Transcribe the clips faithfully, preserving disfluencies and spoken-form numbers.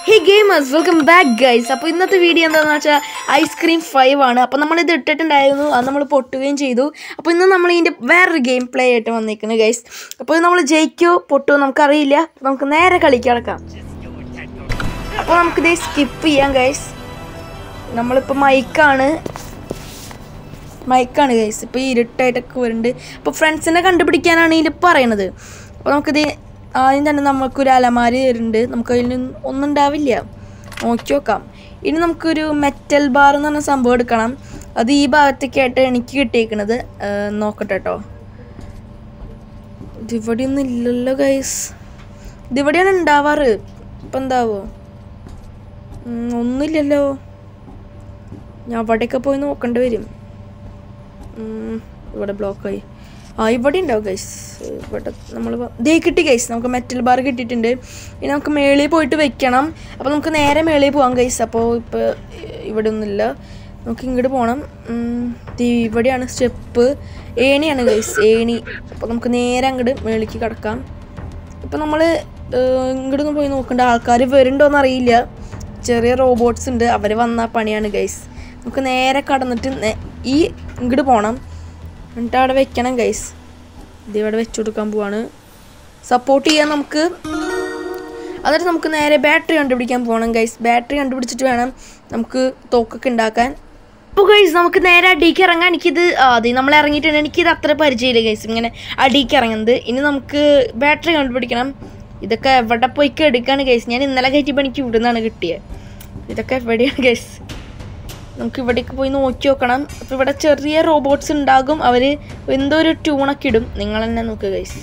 Hey gamers, welcome back guys. അപ്പോൾ ഇന്നത്തെ video എന്താണെന്ന് വെച്ചാൽ ഐസ്ക്രീം ഫൈവ് ആണ്. അപ്പോൾ നമ്മളിത് ഇട്ടിട്ടുണ്ടായിരുന്നു, അത് നമ്മൾ പൊട്ടുകയും ചെയ്തു. അപ്പോൾ ഇന്ന് നമ്മൾ ഇതിൻ്റെ വേറൊരു ഗെയിം പ്ലേ ആയിട്ട് വന്നിരിക്കുന്നത് ഗൈസ്. അപ്പോൾ നമ്മൾ ജയിക്കോ പൊട്ടുമോ നമുക്കറിയില്ല. നമുക്ക് നേരെ കളിക്കാൻ കിടക്കാം. അപ്പോൾ നമുക്കിത് സ്കിപ്പ് ചെയ്യാം ഗൈസ്. നമ്മളിപ്പോൾ മൈക്കാണ് മൈക്കാണ് ഗൈസ്. ഇപ്പോൾ ഈ ഇരുട്ടായിട്ടൊക്കെ വരുന്നുണ്ട്. അപ്പോൾ ഫ്രണ്ട്സിനെ കണ്ടുപിടിക്കാനാണ് ഇതിൽ പറയണത്. അപ്പോൾ നമുക്കിത് ആദ്യം തന്നെ നമുക്കൊരു അലമാരി വരുന്നുണ്ട്. നമുക്കതിൽ ഒന്നും ഉണ്ടാവില്ല, നോക്കി നോക്കാം. ഇനി നമുക്കൊരു മെറ്റൽ ബാർ എന്ന് പറഞ്ഞ സംഭവം എടുക്കണം. അത് ഈ ഭാഗത്തേക്കായിട്ട് എനിക്ക് കിട്ടിയേക്കണത്. നോക്കട്ടെ കേട്ടോ, ഇതിവിടെയൊന്നും ഇല്ലല്ലോ ഗൈസ്. ഇതിവിടെയാണ് ഉണ്ടാവാറ്. ഇപ്പം എന്താവോ, ഒന്നുമില്ലല്ലോ. ഞാൻ അവിടെയൊക്കെ പോയി നോക്കേണ്ടി വരും. ഇവിടെ ബ്ലോക്കായി. ആ ഇവിടെ ഉണ്ടാവും ഗൈസ്. ഇവിടെ നമ്മൾ ദേ കിട്ടി ഗൈസ്, നമുക്ക് മെറ്റൽ ബാർ കിട്ടിയിട്ടുണ്ട്. ഇനി നമുക്ക് മേളിൽ പോയിട്ട് വെക്കണം. അപ്പോൾ നമുക്ക് നേരെ മേളിൽ പോകാം ഗൈസ്. അപ്പോൾ ഇപ്പോൾ ഇവിടെ ഒന്നുമില്ല, നമുക്ക് ഇങ്ങോട്ട് പോകണം. ഇവിടെയാണ് സ്റ്റെപ്പ്, ഏണിയാണ് ഗൈസ്, ഏണി. അപ്പോൾ നമുക്ക് നേരെ അങ്ങോട്ട് മേളിലേക്ക് കിടക്കാം. ഇപ്പോൾ നമ്മൾ ഇങ്ങോട്ടൊന്നും പോയി നോക്കണ്ട, ആൾക്കാർ വരുന്നുണ്ടോയെന്ന് അറിയില്ല. ചെറിയ റോബോട്ട്സ് ഉണ്ട്, അവർ വന്ന പണിയാണ് ഗൈസ്. നമുക്ക് നേരെ കടന്നിട്ട് ഈ ഇങ്ങോട്ട് പോകണം, എന്നിട്ട് അവിടെ വെക്കണം ഗൈസ്. ഇത് ഇവിടെ വെച്ച് കൊടുക്കാൻ പോവാണ്. സപ്പോർട്ട് ചെയ്യാൻ നമുക്ക്. എന്നിട്ട് നമുക്ക് നേരെ ബാറ്ററി കണ്ടുപിടിക്കാൻ പോകണം ഗൈസ്. ബാറ്ററി കണ്ടുപിടിച്ചിട്ട് വേണം നമുക്ക് തോക്കൊക്കെ ഉണ്ടാക്കാൻ. അപ്പോൾ ഗൈസ് നമുക്ക് നേരെ അടിക്ക് ഇറങ്ങാൻ. എനിക്കിത് ആദ്യം നമ്മൾ ഇറങ്ങിയിട്ടുണ്ട്, എനിക്കിത് അത്ര പരിചയമില്ല ഗൈസ് ഇങ്ങനെ അടിക്ക് ഇറങ്ങുന്നത്. ഇനി നമുക്ക് ബാറ്ററി കണ്ടുപിടിക്കണം. ഇതൊക്കെ എവിടെ പോയി എടുക്കാണ് ഗൈസ്. ഞാൻ ഇന്നലെ കയറ്റിയപ്പോൾ എനിക്ക് ഇവിടെ നിന്നാണ് കിട്ടിയത്. ഇതൊക്കെ എവിടെയാണ് ഗൈസ്, നമുക്ക് ഇവിടേക്ക് പോയി നോക്കി നോക്കണം. അപ്പോൾ ഇവിടെ ചെറിയ റോബോട്ട്സ് ഉണ്ടാകും, അവർ എന്തോ ഒരു ട്യൂണൊക്കെ ഇടും. നിങ്ങൾ തന്നെ നോക്കുക ഗൈസ്.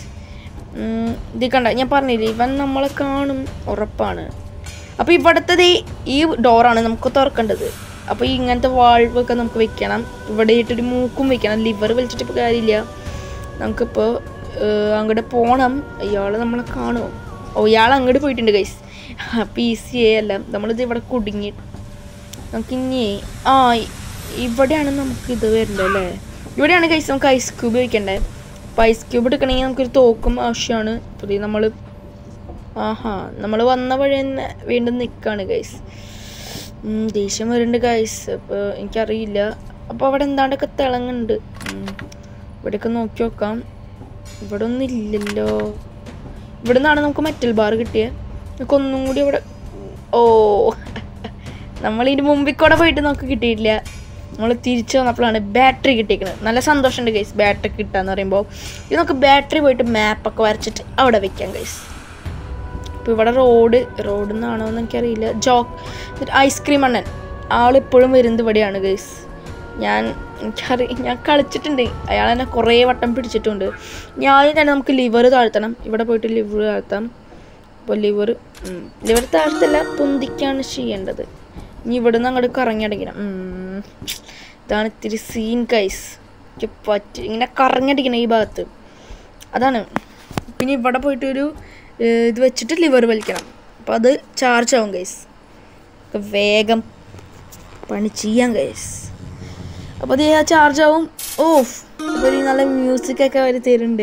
ഇത് കണ്ട, ഞാൻ പറഞ്ഞില്ലേ ഇവൻ നമ്മളെ കാണും ഉറപ്പാണ്. അപ്പോൾ ഇവിടുത്തെ ഈ ഡോറാണ് നമുക്ക് തുറക്കേണ്ടത്. അപ്പോൾ ഈ ഇങ്ങനത്തെ വാൾവൊക്കെ നമുക്ക് വെക്കണം. ഇവിടെ ഇട്ടൊരു മൂക്കും വെക്കണം. ലിവർ വലിച്ചിട്ട് ഇപ്പോൾ കാര്യമില്ല. നമുക്കിപ്പോൾ അങ്ങോട്ട് പോകണം. ഇയാൾ നമ്മളെ കാണുമോ? ഓ ഇയാൾ അങ്ങോട്ട് പോയിട്ടുണ്ട് ഗൈസ്. പി സി എ അല്ല, നമ്മളിത് ഇവിടെ കുടുങ്ങി. നമുക്കിനി ആ ഇവിടെയാണ് നമുക്ക് ഇത് വരേണ്ടത് അല്ലേ. ഇവിടെയാണ് ഗൈസ് നമുക്ക് ഐസ് ക്യൂബ് വയ്ക്കേണ്ടത്. അപ്പോൾ ഐസ് ക്യൂബ് എടുക്കണമെങ്കിൽ നമുക്കൊരു തോക്കും ആവശ്യമാണ്. അപ്പോൾ നമ്മൾ ആഹാ നമ്മൾ വന്ന വഴി തന്നെ വീണ്ടും നിൽക്കുകയാണ് ഗൈസ്. ദേഷ്യം വരുന്നുണ്ട് ഗൈസ്. അപ്പോൾ എനിക്കറിയില്ല. അപ്പോൾ അവിടെ എന്താണ്ടൊക്കെ തിളങ്ങുന്നുണ്ട്. ഇവിടെയൊക്കെ നോക്കി നോക്കാം. ഇവിടെ ഒന്നും ഇല്ലല്ലോ. ഇവിടെ നിന്നാണ് നമുക്ക് മെറ്റൽ ബാർ കിട്ടിയത്. നമുക്ക് ഒന്നും കൂടി ഇവിടെ ഓ നമ്മളിതിന് മുമ്പിൽ കൂടെ പോയിട്ട് നമുക്ക് കിട്ടിയിട്ടില്ല. നമ്മൾ തിരിച്ചു വന്നപ്പോഴാണ് ബാറ്ററി കിട്ടിയിരിക്കുന്നത്. നല്ല സന്തോഷമുണ്ട് ഗൈസ് ബാറ്ററി കിട്ടാന്ന് പറയുമ്പോൾ. ഇത് നമുക്ക് ബാറ്ററി പോയിട്ട് മാപ്പൊക്കെ വരച്ചിട്ട് അവിടെ വെക്കാം ഗൈസ്. ഇപ്പോൾ ഇവിടെ റോഡ് റോഡിൽ നിന്നാണോ എന്ന് എനിക്കറിയില്ല. ജോക്ക് ഐസ്ക്രീം അണ്ണൻ ആളിപ്പോഴും വരുന്നത് ഇവിടെയാണ് ഗൈസ്. ഞാൻ എനിക്കറി ഞാൻ കളിച്ചിട്ടുണ്ട്, അയാൾ എന്നെ കുറേ വട്ടം പിടിച്ചിട്ടുണ്ട്. ഞാൻ തന്നെ നമുക്ക് ലിവർ താഴ്ത്തണം. ഇവിടെ പോയിട്ട് ലിവർ താഴ്ത്താം. അപ്പോൾ ലിവർ ലിവർ താഴ്ത്തല്ല, പൊന്തിക്കാണ് ചെയ്യേണ്ടത്. ഇനി ഇവിടെ നിന്ന് അങ്ങോട്ട് കറങ്ങിയടിക്കണം. ഇതാണ് ഇത്തിരി സീൻ ഗൈസ്. എനിക്ക് പറ്റി ഇങ്ങനെ കറങ്ങിയടിക്കണം ഈ ഭാഗത്ത്, അതാണ്. പിന്നെ ഇവിടെ പോയിട്ടൊരു ഇത് വെച്ചിട്ട് ലിവർ വലിക്കണം. അപ്പോൾ അത് ചാർജ് ആവും ഗൈസ്. വേഗം പണി ചെയ്യാം ഗൈസ്. അപ്പോൾ അത് ചാർജ് ആവും. ഓഫ് അപ്പോൾ ഈ നല്ല മ്യൂസിക്കൊക്കെ അവർ തരുന്നുണ്ട്.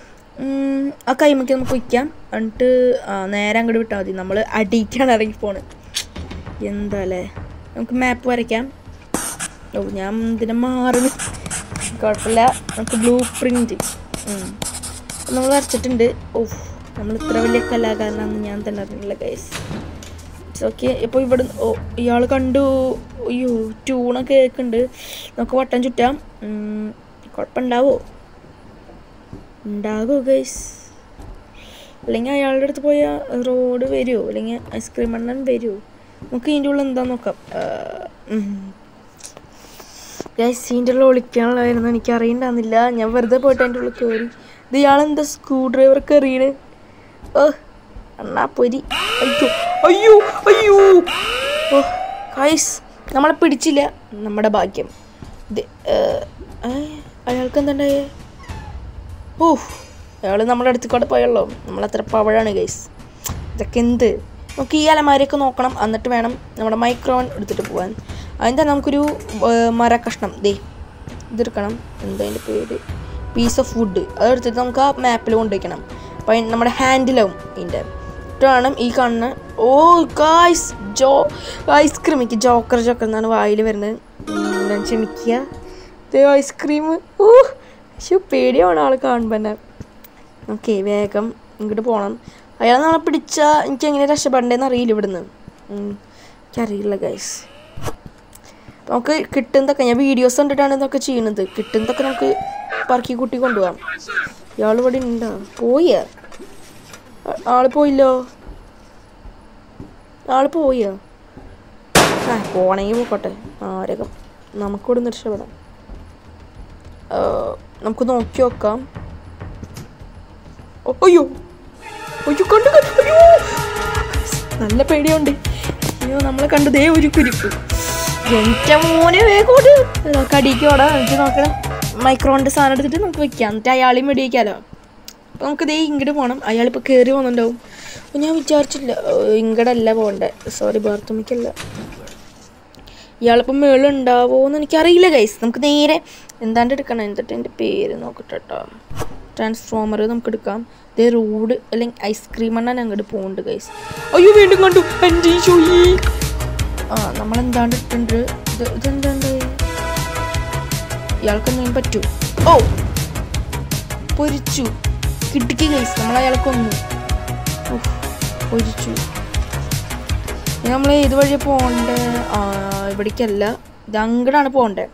ആ കൈമയ്ക്ക് നമുക്ക് വയ്ക്കാം. എന്നിട്ട് നേരെ അങ്ങോട്ട് വിട്ടാൽ മതി. നമ്മൾ അടിക്കാണ് ഇറങ്ങി പോണത്. എന്താ അല്ലേ, നമുക്ക് മാപ്പ് വരയ്ക്കാം. ഓ ഞാൻ ഇതിനെ മാറുന്നു, കുഴപ്പമില്ല. നമുക്ക് ബ്ലൂ പ്രിൻറ്റ് നമ്മൾ വരച്ചിട്ടുണ്ട്. ഓഹ് നമ്മൾ ഇത്ര വലിയ കലാകാരനാണെന്ന് ഞാൻ തന്നെ അറിയില്ല ഗൈസ്. It's okay. ഇപ്പോൾ ഇവിടെ ഓ ഇയാൾ കണ്ടു. അയ്യോ ട്യൂണൊക്കെ കേൾക്കുന്നുണ്ട്. നമുക്ക് വട്ടം ചുറ്റാം. കുഴപ്പമുണ്ടാവോ? ഉണ്ടാകുമോ ഗൈസ്? അല്ലെങ്കിൽ അയാളുടെ അടുത്ത് പോയാൽ റോഡ് വരുമോ, അല്ലെങ്കിൽ ഐസ്ക്രീം അണ്ണൻ വരുമോ? നമുക്ക് ഇതിൻ്റെ ഉള്ളിൽ എന്താ നോക്കാം ഗൈസ്. ഇതിൻ്റെ ഉള്ളിൽ ഒളിക്കാനുള്ളതായിരുന്നു, എനിക്ക് അറിയണ്ടായിരുന്നില്ല. ഞാൻ വെറുതെ പോയിട്ട് അതിൻ്റെ ഉള്ളിൽ കയറി. ഇത് ഇയാളെന്താ സ്ക്രൂ ഡ്രൈവർ കയറിയത്? ഓ അണ്ണാ പൊരി. അയ്യോ അയ്യോ അയ്യോ ഓ ഗൈസ് നമ്മളെ പിടിച്ചില്ല, നമ്മുടെ ഭാഗ്യം. ഇത് അയാൾക്ക് എന്താണ്ടായേ? ഓ അയാൾ നമ്മുടെ അടുത്ത് കൂടെ പോയല്ലോ. നമ്മളത്ര പവഴാണ് ഗൈസ്. ഇതൊക്കെ എന്ത്? നമുക്ക് ഈ അലമാരിയൊക്കെ നോക്കണം, എന്നിട്ട് വേണം നമ്മുടെ മൈക്രോവൻ എടുത്തിട്ട് പോകാൻ. അതിൻ്റെ നമുക്കൊരു മര കഷ്ണം ദേ ഇതെടുക്കണം. എന്താ അതിൻ്റെ പേര്? Piece of wood. അതെടുത്തിട്ട് നമുക്ക് ആ മാപ്പിൽ കൊണ്ടുവയ്ക്കണം. അപ്പോൾ നമ്മുടെ ഹാൻഡിലാവും ഇതിൻ്റെ. എന്നിട്ട് വേണം ഈ കണ്ണ്. ഓ ഗായ്സ്, ജോ ഐസ്ക്രീം എനിക്ക് ജോക്കർ ജോക്കർ എന്നാണ് വായിൽ വരുന്നത്. ഞാൻ ക്ഷമിക്കുക. ഐസ്ക്രീം ഓ പക്ഷെ പേടിയാണ് ആൾ കാണുമ്പോൾ തന്നെ. ഓക്കെ, വേഗം ഇങ്ങോട്ട് പോകണം. അയാൾ നമ്മളെ പിടിച്ചാൽ എനിക്ക് എങ്ങനെ രക്ഷപ്പെടേണ്ടതെന്ന് അറിയില്ല ഇവിടുന്ന്. എനിക്കറിയില്ല ഗൈസ്. നമുക്ക് കിട്ടുന്നതൊക്കെ ഞാൻ വീഡിയോസ് കണ്ടിട്ടാണ് ഇതൊക്കെ ചെയ്യുന്നത്. കിട്ടുന്നതൊക്കെ നമുക്ക് പറക്കി കൂട്ടി കൊണ്ടുപോകാം. ഇയാൾ ഇവിടെ ഉണ്ടോ? പോയ ആള് പോയില്ലോ. ആള് പോയോ? ആ പോണെങ്കിൽ പോക്കോട്ടെ. ആരകം നമുക്കിവിടെ നിന്ന് രക്ഷപ്പെടാം. നമുക്ക് നോക്കി നോക്കാം. അയ്യോ അയ്യോ കണ്ടു അയ്യോ നല്ല പേടിയുണ്ട്. അയ്യോ നമ്മളെ കണ്ടു ദേ ഒരു കുരിപ്പ്. എൻ്റെ മോനെ വേഗോട്ട് കടിക്കോടാ. എനിക്ക് നോക്കണം. മൈക്രോണിൻ്റെ സാധനം എടുത്തിട്ട് നമുക്ക് വെക്കാം. എന്നിട്ട് അയാളെയും വെടിവെക്കാമല്ലോ. അപ്പോൾ നമുക്ക് ദേ ഇങ്ങോട്ട് പോകണം. അയാളിപ്പോൾ കയറി പോകുന്നുണ്ടാവും. അപ്പോൾ ഞാൻ വിചാരിച്ചില്ല ഇങ്ങോട്ടല്ല പോകണ്ടേ. സോറി, ബാത്റൂമിക്കല്ല. ഇയാളിപ്പോൾ മേളിൽ ഉണ്ടാവുമോ എന്ന് എനിക്കറിയില്ല ഗൈസ്. നമുക്ക് നേരെ എന്താണ്ട് എടുക്കണം. എന്നിട്ട് എൻ്റെ പേര് നോക്കട്ടെ കേട്ടോ. ട്രാൻസ്ഫോമർ നമുക്ക് എടുക്കാം. ഇതേ റോഡ് അല്ലെങ്കിൽ ഐസ്ക്രീം എണ്ണ അങ്ങോട്ട് പോകുന്നുണ്ട് ഗൈസ്. അയ്യോ വീണ്ടും കണ്ടു എൻ്റെ ഷോയി. ആ നമ്മളെന്താണ്ട് ഇട്ടുണ്ട്. ഇത് ഇതെന്താണ്ട് ഇയാൾക്ക് എന്തെങ്കിലും പറ്റൂ? ഓ പൊരിച്ചു കിട്ടിക്ക് ഗൈസ്. നമ്മൾ അയാളെ കൊന്നു. പൊരിച്ചു. നമ്മൾ ഏത് വഴിയാണ് പോകണ്ടേ? ആ ഇവിടേക്കല്ല, ഇത് അങ്ങോട്ടാണ് പോകണ്ടേ.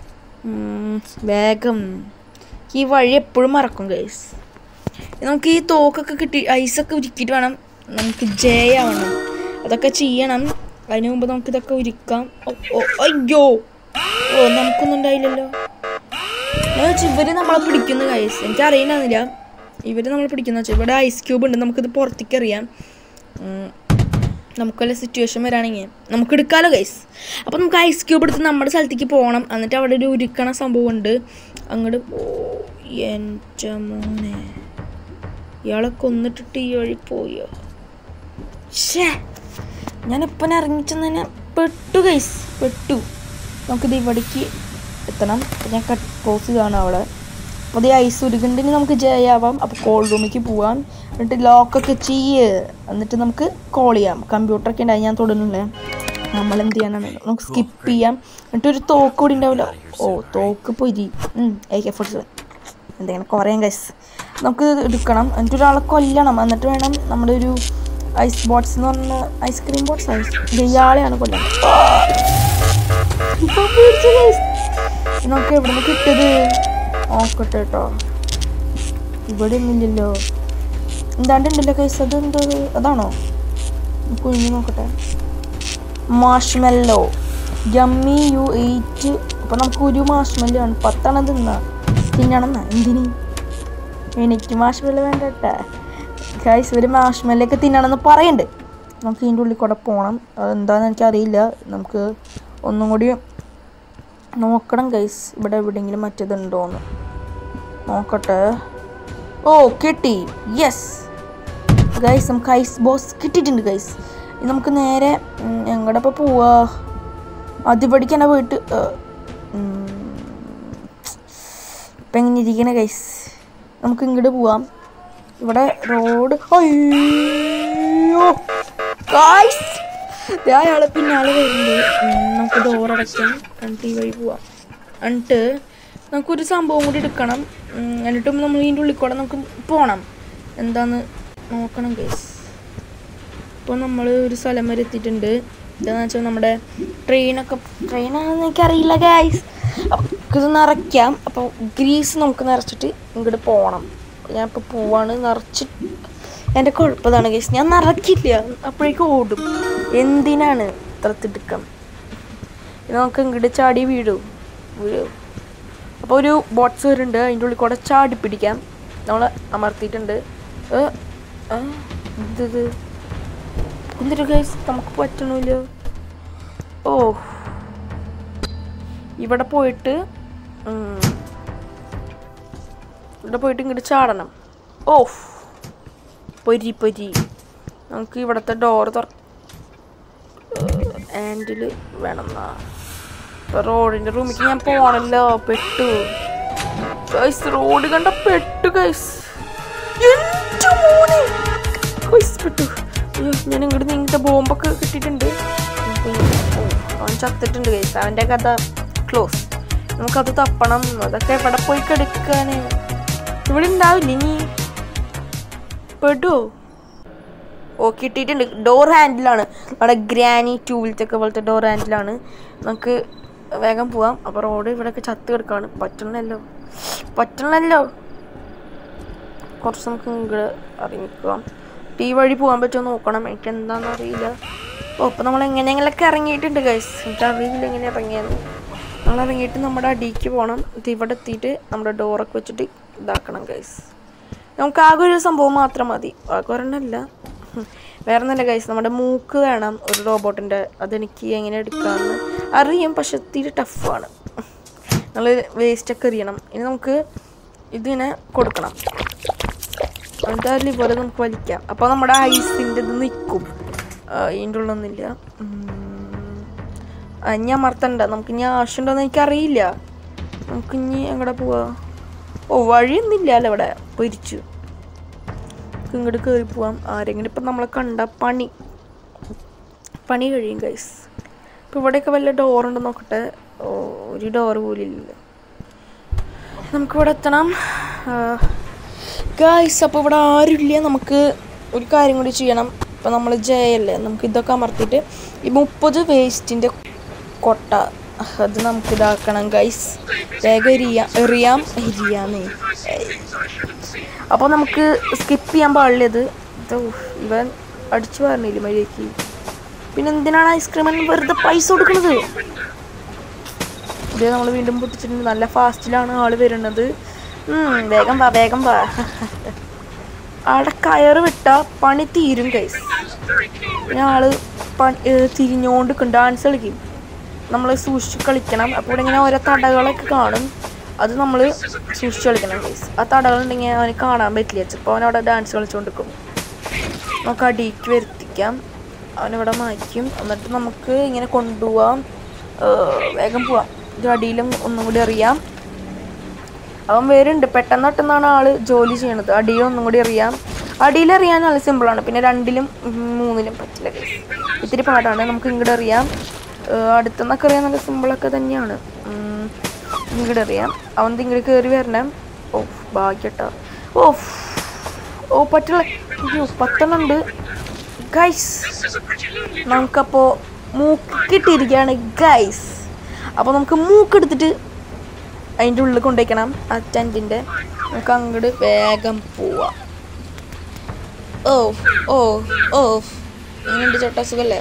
വേഗം ഈ വഴി എപ്പോഴും മറക്കും ഗൈസ്. നമുക്ക് ഈ തോക്കൊക്കെ കിട്ടി ഐസൊക്കെ ഉരുക്കിയിട്ട് വേണം നമുക്ക് ജയാവണം. അതൊക്കെ ചെയ്യണം. അതിന് മുമ്പ് നമുക്കിതൊക്കെ ഉരുക്കാം. ഓ അയ്യോ ഓ നമുക്കൊന്നും ഉണ്ടായില്ലല്ലോ. ഞാൻ വെച്ചാൽ ഇവർ നമ്മളെ പിടിക്കുന്നു ഗൈസ്. എനിക്ക് അറിയണമെന്നില്ല ഇവർ നമ്മളെ പിടിക്കുന്ന വെച്ചാൽ. ഇവിടെ ഐസ് ക്യൂബ് ഉണ്ട്. നമുക്കിത് പുറത്തേക്ക് അറിയാം. നമുക്ക് വല്ല സിറ്റുവേഷൻ വരാണെങ്കിൽ നമുക്ക് എടുക്കാമല്ലോ ഗൈസ്. അപ്പോൾ നമുക്ക് ഐസ് ക്യൂബ് എടുത്ത് നമ്മുടെ സ്ഥലത്തേക്ക് പോകണം. എന്നിട്ട് അവിടെ ഒരു ഉരുക്കണ സംഭവം ഉണ്ട്. അങ്ങോട്ട് ഓ എൻ്റെ മോനെ ഇയാളെ കൊന്നിട്ടിട്ട് ഈ വഴി പോയോ? ഷേ ഞാനിപ്പം ഇറങ്ങിച്ചെന്ന് തന്നെ പെട്ടു ഗൈസ്, പെട്ടു. നമുക്കിത് ഇവിടേക്ക് എത്തണം. ഞാൻ കട്ട് ക്ലോസ് ചെയ്താണ് അവിടെ. അപ്പോൾ ഈ ഐസ് ഉരുകുണ്ടെങ്കിൽ നമുക്ക് ജയാവാം. അപ്പോൾ കോൾ റൂമിലേക്ക് പോവാം. എന്നിട്ട് ലോക്കൊക്കെ ചെയ്യ്. എന്നിട്ട് നമുക്ക് കോൾ ചെയ്യാം. കമ്പ്യൂട്ടറൊക്കെ ഉണ്ടായി ഞാൻ തൊടുന്നില്ലേ. നമ്മളെന്ത് ചെയ്യാനാണ്? നമുക്ക് സ്കിപ്പ് ചെയ്യാം. എന്നിട്ടൊരു തോക്ക് കൂടി ഉണ്ടാവില്ല. ഓ തോക്ക് പൊരി എ കെ ഫോർട്ടി സെവൻ എന്തെങ്കിലും കുറേ ഗൈസ് നമുക്ക് എടുക്കണം. എന്നിട്ട് ഒരാളെ കൊല്ലണം. എന്നിട്ട് വേണം നമ്മുടെ ഒരു ഐസ് ബോട്ട്സ് എന്ന് പറഞ്ഞ ഐസ്ക്രീം ബോട്ട്സ് ഐസ് ഇയാളെയാണ് കൊല്ലണം. നമുക്ക് എവിടെ നിന്ന് കിട്ടിയത് നോക്കട്ടെ കേട്ടോ. ഇവിടെ ഒന്നുമില്ലല്ലോ. എന്താണ്ടുണ്ടല്ലോ കൈസ്. അതെന്തോ അതാണോ? കുഞ്ഞു നോക്കട്ടെ. മാഷ്മെല്ലോ ജമ്മി യു എയ്റ്റ്. അപ്പോൾ നമുക്ക് ഒരു മാഷ്മെല്ലോ ആണ്. പത്തെണ്ണം തിന്നാ തിന്നണം. എന്തിന്? എനിക്ക് മാഷ്മെല്ലോ വേണ്ട കേട്ടാ ഗൈസ്. ഇവർ മാഷ്മെല്ലൊക്കെ തിന്നണമെന്ന് പറയുന്നുണ്ട്. നമുക്ക് ഇതിൻ്റെ ഉള്ളിൽ കൂടെ പോകണം. അതെന്താണെന്ന് എനിക്കറിയില്ല. നമുക്ക് ഒന്നും കൂടി നോക്കണം ഗൈസ്. ഇവിടെ എവിടെയെങ്കിലും മറ്റേതുണ്ടോയെന്ന് നോക്കട്ടെ. ഓ കിട്ടി. യെസ് ഗൈസ്, നമുക്ക് ഐസ് ബോസ് കിട്ടിയിട്ടുണ്ട് ഗൈസ്. ഇനി നമുക്ക് നേരെ എങ്ങടെ ഇപ്പോൾ പോവാ? അതിപടിക്ക് തന്നെ പോയിട്ട് ഇപ്പം എങ്ങനെ ഇരിക്കണേ ഗൈസ്. നമുക്ക് ഇങ്ങോട്ട് പോവാം. ഇവിടെ റോഡ്. അയ്യോ ഗൈസ് അയാളെ പിന്നാലെ വരുന്നുണ്ട്. നമുക്ക് ഡോറടയ്ക്കാം. എന്നിട്ട് ഈ വഴി പോവാം. എന്നിട്ട് നമുക്കൊരു സംഭവം കൂടി എടുക്കണം. എന്നിട്ടും നമ്മൾ ഇതിൻ്റെ ഉള്ളിൽ കൂടെ നമുക്ക് പോകണം. എന്താന്ന് നോക്കണം ഗൈസ്. ഇപ്പോൾ നമ്മൾ ഒരു സ്ഥലം വരെ എത്തിയിട്ടുണ്ട്. എന്താണെന്ന് വെച്ചാൽ നമ്മുടെ ട്രെയിനൊക്കെ ട്രെയിനാണെന്ന് എനിക്കറിയില്ല ഗൈസ്. അപ്പോൾ ഇത് നിറയ്ക്കാം. അപ്പോൾ ഗ്രീസ് നമുക്ക് നിറച്ചിട്ട് ഇങ്ങോട്ട് പോകണം. ഞാൻ ഇപ്പോൾ പോവാണ് നിറച്ച്. എൻ്റെ കുഴപ്പമാണ് ഗൈസ്, ഞാൻ നിറയ്ക്കില്ല. അപ്പോഴേക്കും ഓടും. എന്തിനാണ് ഇത്ര തിടുക്കം? നമുക്ക് ഇങ്ങോട്ട് ചാടി വീഴും വീഴും അപ്പോൾ ഒരു ബോട്ട്സ് വരുന്നുണ്ട്. അതിൻ്റെ ഉള്ളിൽ കൂടെ ചാടി പിടിക്കാം. നമ്മൾ അമർത്തിയിട്ടുണ്ട്. ഇത് എന്തൊരു ഗൈസ് നമുക്ക് പറ്റണില്ല. ഓ ഇവിടെ പോയിട്ട് ഇവിടെ പോയിട്ട് ഇങ്ങോട്ട് ചാടണം. ഓ പൊരി പൊരി. നമുക്ക് ഇവിടുത്തെ ഡോറ് തുറ ഹാൻഡിൽ വേണമെന്നാ. ഇപ്പോൾ റോഡിൻ്റെ റൂമിലേക്ക് ഞാൻ പോകണല്ലോ. പെട്ടു ഗൈസ്. റോഡ് കണ്ട പെട്ടു ഗൈസ്. എൻ്റെ മോനെ ഗൈസ് പെട്ടു. അയ്യോ ഞാൻ ഇങ്ങോട്ട് നീങ്ങിട്ട് ബോംബൊക്കെ കിട്ടിയിട്ടുണ്ട്. അവൻ ചത്തിട്ടുണ്ട് ഗൈസ്. അവൻ്റെ കഥ ക്ലോസ്. നമുക്കത് തപ്പണം. അതൊക്കെ എവിടെ പോയി കിടക്കാൻ? ഇവിടെ ഉണ്ടാവില്ല ഇനി. പെടുവോ? ഓ കിട്ടിയിട്ടുണ്ട്. ഡോർ ഹാൻഡിലാണ്. അവിടെ ഗ്രാനി ടൂവിലത്തൊക്കെ പോലത്തെ ഡോർ ഹാൻഡിലാണ്. നമുക്ക് വേഗം പോവാം. അപ്പോൾ റോഡ് ഇവിടെയൊക്കെ ചത്ത് കിടക്കാണ്. പറ്റണല്ലോ പറ്റണല്ലോ കുറച്ച് നമുക്ക് ഇങ്ങോട്ട് ഇറങ്ങിക്കുക. ഈ വഴി പോകാൻ പറ്റുമോ നോക്കണം. എനിക്ക് എന്താണെന്ന് അറിയില്ല. ഓ അപ്പോൾ നമ്മൾ എങ്ങനെയെങ്കിലൊക്കെ ഇറങ്ങിയിട്ടുണ്ട് ഗൈസ്. എനിക്ക് അറിയില്ല എങ്ങനെ ഇറങ്ങിയെന്ന്. നമ്മൾ ഇറങ്ങിയിട്ട് നമ്മുടെ അടിക്ക് പോകണം. ഇത് ഇവിടെ എത്തിയിട്ട് നമ്മുടെ ഡോറൊക്കെ വെച്ചിട്ട് ഇതാക്കണം ഗൈസ്. നമുക്ക് ആകെ ഒരു സംഭവം മാത്രം മതി. ആകെ ഒരെണ്ണമല്ല, വേറെ ഒന്നല്ല ഗൈസ്. നമ്മുടെ മൂക്ക് വേണം ഒരു റോബോട്ടിൻ്റെ. അതെനിക്ക് എങ്ങനെ എടുക്കാമെന്ന് അറിയും, പക്ഷെ ഇത്തിരി ടഫാണ്. നമ്മൾ വേസ്റ്റൊക്കെ എറിയണം. ഇനി നമുക്ക് ഇതിനെ കൊടുക്കണം. എന്നിട്ട് ആ ലിവർ നമുക്ക് വലിക്കാം. അപ്പോൾ നമ്മുടെ ഐസിൻ്റെ ഇത് നിൽക്കും. ഇതിൻ്റെ ഉള്ളൊന്നുമില്ല. ഇനി അമർത്തണ്ട. നമുക്ക് ഇനി ആവശ്യമുണ്ടോയെന്ന് എനിക്കറിയില്ല. നമുക്കിനി എങ്ങോട്ട് പോവാ? ഓ വഴിയൊന്നുമില്ല അല്ലേ ഇവിടെ. പൊരിച്ചു ഇങ്ങോട്ട് കയറി പോവാം. ആരെങ്കിലും ഇപ്പം നമ്മളെ കണ്ട പണി പണി കഴിയും ഗൈസ്. ഇപ്പം ഇവിടെയൊക്കെ വല്ല ഡോറുണ്ടോ നോക്കട്ടെ. ഓ ഒരു ഡോറ് പോലും ഇല്ല. നമുക്കിവിടെ എത്തണം ഗൈസ്. അപ്പോൾ ഇവിടെ ആരുമില്ല. നമുക്ക് ഒരു കാര്യം കൂടി ചെയ്യണം. ഇപ്പം നമ്മൾ ജയല്ലേ, നമുക്ക് ഇതൊക്കെ അമർത്തിയിട്ട് ഈ മുപ്പത് വേസ്റ്റിൻ്റെ കൊട്ട അത് നമുക്ക് ഇതാക്കണം ഗൈസ്. വേഗം എറിയാം എറിയാം എരിയാന്നേ. അപ്പോൾ നമുക്ക് സ്കിപ്പ് ചെയ്യാൻ പാടില്ലത്. ഇവൻ അടിച്ചു പറഞ്ഞില്ല മര്യാദയ്ക്ക്. പിന്നെ എന്തിനാണ് ഐസ്ക്രീമിന് വെറുതെ പൈസ കൊടുക്കുന്നത്? ഇത് നമ്മൾ വീണ്ടും പൊട്ടിച്ചിട്ടുണ്ട്. നല്ല ഫാസ്റ്റിലാണ് ആൾ വരുന്നത്. വേഗം വാ വേഗം വാ. ആടെ കയറ് വിട്ടാൽ പണി തീരും ഗൈസ്. പിന്നെ ആള് പണി തിരിഞ്ഞുകൊണ്ട് ഡാൻസ് കളിക്കും. നമ്മൾ സൂക്ഷിച്ച് കളിക്കണം. അപ്പോൾ ഇവിടെ ഇങ്ങനെ ഓരോ തടകളൊക്കെ കാണും. അത് നമ്മൾ സൂക്ഷിച്ച് കളിക്കണം ഗൈസ്. ആ തടകളുണ്ടെങ്കിൽ അവന് കാണാൻ പറ്റില്ല. ചിലപ്പോൾ അവനവിടെ ഡാൻസ് കളിച്ചുകൊണ്ടിരിക്കും. നമുക്ക് അടിക്ക് വരുത്തിക്കാം. അവനിവിടെ മായ്ക്കും. എന്നിട്ട് നമുക്ക് ഇങ്ങനെ കൊണ്ടുപോവാം. വേഗം പോവാം. ഇത് അടിയിലും ഒന്നും കൂടി അറിയാം. അവൻ വരുന്നുണ്ട്. പെട്ടെന്ന് പെട്ടെന്നാണ് ആൾ ജോലി ചെയ്യണത്. അടിയിൽ ഒന്നും കൂടി അറിയാം. അടിയിലറിയാൻ നല്ല സിമ്പിളാണ്. പിന്നെ രണ്ടിലും മൂന്നിലും പറ്റില്ല ഗൈസ്. ഇത്തിരി പാടാണ്. നമുക്ക് ഇങ്ങോട്ട് അറിയാം. അടുത്തുനിന്നൊക്കെ അറിയാൻ നല്ല സിമ്പിളൊക്കെ തന്നെയാണ്. ഇങ്ങോട്ട് അറിയാം. അവൻ ഇങ്ങോട്ട് കയറി വരണം. ഓ ഭാഗ്യട്ടോ. ഓ ഓ പറ്റില്ല. അയ്യോ പത്തെണ്ണുണ്ട് ഗൈസ്. നമുക്കപ്പോൾ മൂക്കിട്ടിരിക്കുകയാണ് ഗൈസ്. അപ്പോൾ നമുക്ക് മൂക്കെടുത്തിട്ട് അതിൻ്റെ ഉള്ളിൽ കൊണ്ടുവയ്ക്കണം. ആ ടെൻറ്റിൻ്റെ. നമുക്ക് അങ്ങോട്ട് വേഗം പോവാം. ഓ ഓ ഓ എങ്ങനെയുണ്ട് ചേട്ടാ സുഖല്ലേ?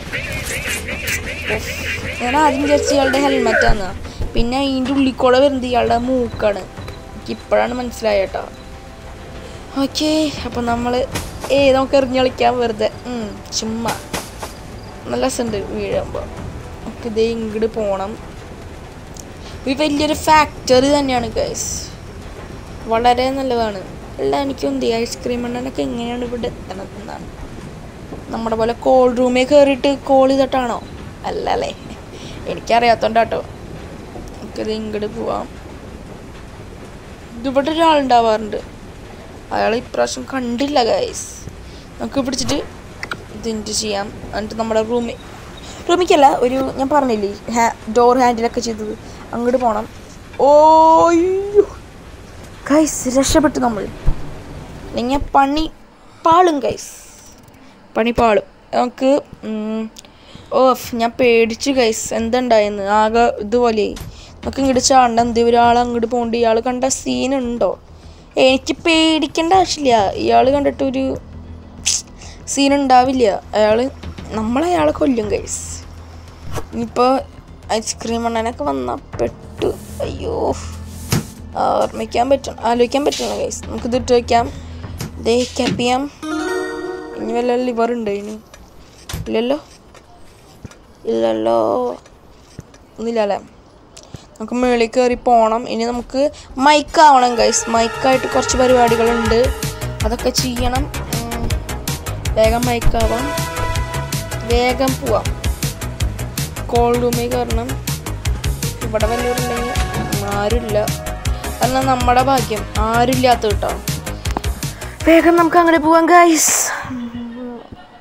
ഞാൻ ആദ്യം വിചാരിച്ചു ഇയാളുടെ ഹെൽമെറ്റാന്ന്. പിന്നെ അതിൻ്റെ ഉള്ളിൽ കൂടെ വരുന്നത് ഇയാളുടെ മൂക്കാണ്. എനിക്ക് ഇപ്പോഴാണ് മനസ്സിലായ കേട്ടോ. ഓക്കെ അപ്പം നമ്മൾ ഏ നമുക്ക് എറിഞ്ഞ് കളിക്കാം വെറുതെ ചുമ്മാ. നല്ല രസമുണ്ട് വീഴുമ്പോൾ. നമുക്ക് ഇതേ ഇങ്ങോട്ട് പോകണം. ഇത് വലിയൊരു ഫാക്ടറി തന്നെയാണ് ഗൈസ്. വളരെ നല്ലതാണ്. അല്ല എനിക്കൊന്ത് ഐസ്ക്രീം എണ്ണനൊക്കെ എങ്ങനെയാണ് ഇവിടെ എത്തണത് എന്നാണ്. നമ്മുടെ പോലെ കോൾ റൂമിൽ കയറിയിട്ട് കോൾ ചെയ്തിട്ടാണോ? അല്ല അല്ലേ, എനിക്കറിയാത്തോണ്ടാട്ടോ. നമുക്കിത് ഇങ്ങോട്ട് പോവാം. ഇതിവിടെ ഒരാളുണ്ടാവാറുണ്ട്. അയാൾ ഇപ്രാവശ്യം കണ്ടില്ല ഗൈസ്. നമുക്ക് പിടിച്ചിട്ട് ഇതിൻ്റെ ചെയ്യാം. എന്നിട്ട് നമ്മുടെ റൂമിൽ റൂമിക്കല്ല ഒരു ഞാൻ പറഞ്ഞില്ലേ ഹാ ഡോർ ഹാൻഡിലൊക്കെ ചെയ്തത് അങ്ങോട്ട് പോകണം. ഓയ്യോ ഗൈസ് രക്ഷപ്പെട്ടു നമ്മൾ. അല്ലെങ്കിൽ പണി പാളും ഗൈസ്. പണി പാളും. നമുക്ക് ഓഫ് ഞാൻ പേടിച്ചു ഗൈസ്. എന്തുണ്ടായെന്ന് ആകെ ഇതുപോലെ. നമുക്ക് ഇങ്ങോട്ട് ചാണ്ട. എന്ത് ഒരാൾ അങ്ങോട്ട് പോകണ്ട. ഇയാൾ കണ്ട സീനുണ്ടോ? എനിക്ക് പേടിക്കേണ്ട ആവശ്യമില്ല. ഇയാൾ കണ്ടിട്ടൊരു സീനുണ്ടാവില്ല. അയാൾ നമ്മളയാളെ കൊല്ലും ഗൈസ്. ഇനിയിപ്പോൾ ഐസ്ക്രീം എണ്ണനൊക്കെ വന്നാൽ പെട്ടു. അയ്യോ ഓർമ്മിക്കാൻ പറ്റണം, ആലോചിക്കാൻ പറ്റണം ഗൈസ്. നമുക്കിത് ഇട്ട് വയ്ക്കാം. ഇതേ ക്യാപ്പ് ചെയ്യാം. ഇനി വല്ല ലിവർ ഉണ്ട് ഇനി? ഇല്ലല്ലോ ഇല്ലല്ലോ ഒന്നുമില്ല അല്ലേ. നമുക്ക് മുകളിൽ കയറി പോകണം. ഇനി നമുക്ക് മൈക്കാവണം ഗൈസ്. മൈക്കായിട്ട് കുറച്ച് പരിപാടികളുണ്ട്, അതൊക്കെ ചെയ്യണം. വേഗം മൈക്കാവാം. വേഗം പോവാം. കോൾ റൂമിൽ കയറണം. ഇവിടെ വല്ലവരുണ്ടെങ്കിൽ ആരുമില്ല. എന്നാൽ നമ്മുടെ ഭാഗ്യം ആരുമില്ലാത്ത കേട്ടോ. വേഗം നമുക്ക് അങ്ങനെ പോവാം ഗൈസ്.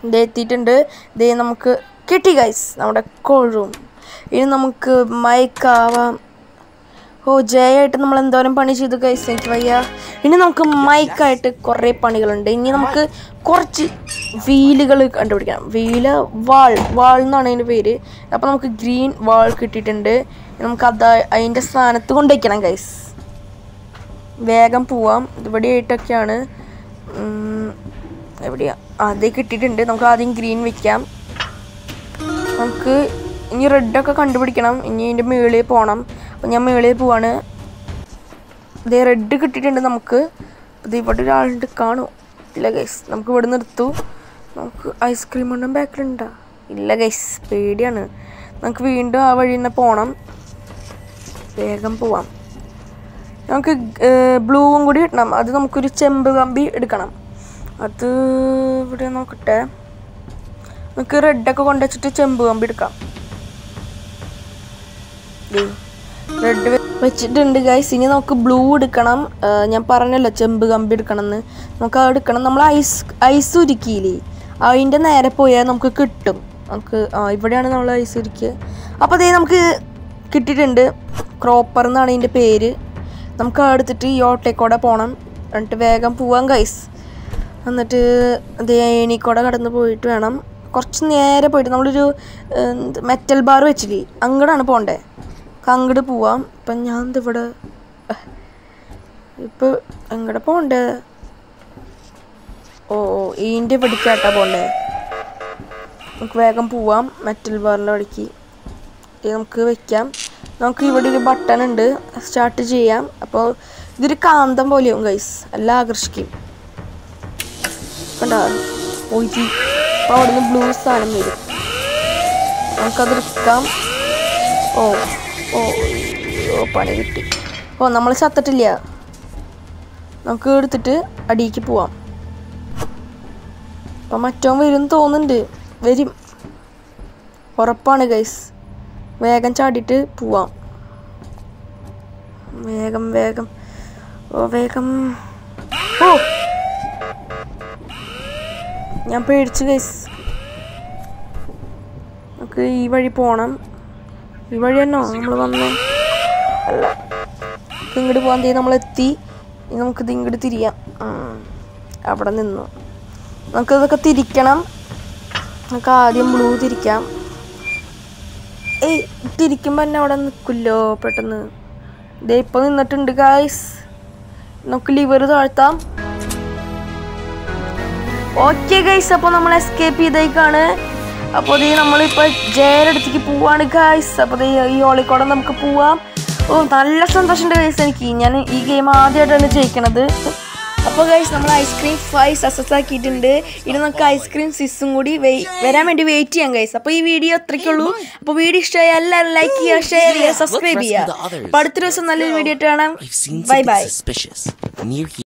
ഇത് എത്തിയിട്ടുണ്ട്. ഇത് നമുക്ക് കിട്ടി ഗൈസ് നമ്മുടെ കോഴും. ഇനി നമുക്ക് മൈക്കാവാം. ഓ ജയായിട്ട് നമ്മൾ എന്തോരം പണി ചെയ്തു ഗൈസ്, എനിക്ക് വയ്യ. ഇനി നമുക്ക് മൈക്കായിട്ട് കുറേ പണികളുണ്ട്. ഇനി നമുക്ക് കുറച്ച് വീലുകൾ കണ്ടുപിടിക്കണം. വീല് വാൾ വാൾ എന്നാണ് അതിൻ്റെ പേര്. അപ്പോൾ നമുക്ക് ഗ്രീൻ വാൾ കിട്ടിയിട്ടുണ്ട്. നമുക്ക് അത് അതിൻ്റെ സ്ഥാനത്ത് കൊണ്ടുവയ്ക്കണം ഗൈസ്. വേഗം പോവാം. ഇവിടെ ആയിട്ടൊക്കെയാണ് എവിടെയാ അതേ കിട്ടിയിട്ടുണ്ട്. നമുക്ക് ആദ്യം ഗ്രീൻ വെക്കാം. നമുക്ക് ഇനി റെഡൊക്കെ കണ്ടുപിടിക്കണം. ഇനി അതിൻ്റെ മുകളിൽ പോകണം. അപ്പോൾ ഞാൻ മുകളിൽ പോവാണ്. ഇതേ റെഡ് കിട്ടിയിട്ടുണ്ട് നമുക്ക്. ഇത് ഇവിടെ ഒരാളുണ്ട്, കാണുമോ? ഇല്ല ഗൈസ്, നമുക്ക് ഇവിടെ നിർത്തൂ. നമുക്ക് ഐസ്ക്രീം കൊണ്ടും ബാക്കിലുണ്ടോ? ഇല്ല ഗൈസ്, പേടിയാണ്. നമുക്ക് വീണ്ടും ആ വഴി തന്നെ പോകണം. വേഗം പോവാം. നമുക്ക് ബ്ലൂവും കൂടി കിട്ടണം. അത് നമുക്കൊരു ചെമ്പ് കമ്പി എടുക്കണം. അത് ഇവിടെ നോക്കട്ടെ. നമുക്ക് റെഡൊക്കെ കൊണ്ടുവച്ചിട്ട് ചെമ്പ് കമ്പി എടുക്കാം. റെഡ് വെച്ചിട്ടുണ്ട് ഗൈസ്. ഇനി നമുക്ക് ബ്ലൂ എടുക്കണം. ഞാൻ പറഞ്ഞല്ലോ ചെമ്പ് കമ്പി എടുക്കണം എന്ന്. നമുക്ക് അത് എടുക്കണം. നമ്മൾ ഐസ് ഐസ് ഉരുക്കിയില്ലേ, അതിൻ്റെ നേരെ പോയാൽ നമുക്ക് കിട്ടും. നമുക്ക് ആ ഇവിടെയാണ് നമ്മൾ ഐസ് ഉരുക്കിയത്. അപ്പോൾ അതേ നമുക്ക് കിട്ടിയിട്ടുണ്ട്. ക്രോപ്പർ എന്നാണ് ഇതിൻ്റെ പേര്. നമുക്ക് എടുത്തിട്ട് ഈ ഓട്ടേക്കൂടെ പോകണം. എന്നിട്ട് വേഗം പോവാം ഗൈസ്. എന്നിട്ട് അതേ ഏണിക്കൂടെ കടന്ന് പോയിട്ട് വേണം. കുറച്ച് നേരെ പോയിട്ട് നമ്മളൊരു മെറ്റൽ ബാർ വെച്ചില്ലേ, അങ്ങോട്ടാണ് പോകണ്ടേ. അങ്ങോട്ട് പോവാം. ഇപ്പം ഞാൻ ഇവിടെ ഇപ്പം എങ്ങോട്ട് പോകണ്ടേ? ഓ ഓ ഇതിൻ്റെ പഠിക്കാട്ടാ പോകണ്ടേ. നമുക്ക് വേഗം പോവാം. മെറ്റൽ ബാറിൻ്റെ വഴിക്ക് നമുക്ക് വെക്കാം. നമുക്ക് ഇവിടെ ഒരു ബട്ടൺ ഉണ്ട്, സ്റ്റാർട്ട് ചെയ്യാം. അപ്പോൾ ഇതൊരു കാന്തം പോലെയാവും ഗൈസ്, എല്ലാം ആകർഷിക്കും. കണ്ടോ പോയി. അപ്പോൾ അവിടെ നിന്ന് ബ്ലൂ സാധനം വരും. നമുക്കത് എടുക്കാം. ഓ ഓ ഓ പണി കിട്ടി. ഓ നമ്മൾ ചത്തിട്ടില്ല. നമുക്ക് എടുത്തിട്ട് അടിയിലേക്ക് പോവാം. അപ്പം മറ്റോ വരും തോന്നുന്നുണ്ട്. വരും, ഉറപ്പാണ് ഗൈസ്. വേഗം ചാടിയിട്ട് പോവാം. വേഗം വേഗം ഓ വേഗം. ഓ ഞാൻ പേടിച്ചു ഗൈസ്. നമുക്ക് ഈ വഴി പോകണം. ഈ വഴി തന്നോ നമ്മൾ വന്നേ? അല്ല, ഇങ്ങോട്ട് പോകാൻ തീ നമ്മളെത്തി. ഇനി നമുക്കിത് ഇങ്ങോട്ട് തിരിയാം. അവിടെ നിന്നു നമുക്കിതൊക്കെ തിരിക്കണം. നമുക്ക് ആദ്യം ബ്ലൂ തിരിക്കാം. ഏയ് തിരിക്കുമ്പോൾ തന്നെ അവിടെ നിൽക്കുമല്ലോ പെട്ടെന്ന്. ഇതേ ഇപ്പോൾ നിന്നിട്ടുണ്ട് ഗായ്സ്. നമുക്ക് ലിവർ താഴ്ത്താം. ഓക്കെ ഗൈസ്, അപ്പോൾ നമ്മൾ എസ്കേപ്പ് ചെയ്തേക്കാണ്. അപ്പോൾ ഇത് നമ്മളിപ്പോൾ ജയിലടുത്തേക്ക് പോവാണ് ഗൈസ്. അപ്പോൾ ഈ ഓളിക്കോടെ നമുക്ക് പോവാം. ഓ നല്ല സന്തോഷമുണ്ട് ഗൈസ് എനിക്ക്. ഞാൻ ഈ ഗെയിം ആദ്യമായിട്ടാണ് ജയിക്കണത്. അപ്പോൾ ഗൈസ് നമ്മൾ ഐസ്ക്രീം ഫൈവ് സക്സസ് ആക്കിയിട്ടുണ്ട്. ഇനി നമുക്ക് ഐസ്ക്രീം സിക്സും കൂടി വരാൻ വേണ്ടി വെയിറ്റ് ചെയ്യാം ഗൈസ്. അപ്പോൾ ഈ വീഡിയോ അത്രയ്ക്കുള്ളൂ. അപ്പോൾ വീഡിയോ ഇഷ്ടമായി എല്ലാവരും ലൈക്ക് ചെയ്യുക, ഷെയർ ചെയ്യുക, സബ്സ്ക്രൈബ് ചെയ്യുക. അപ്പോൾ അടുത്ത ദിവസം നല്ലൊരു വീഡിയോ ആയിട്ട് കാണാം. Bye by.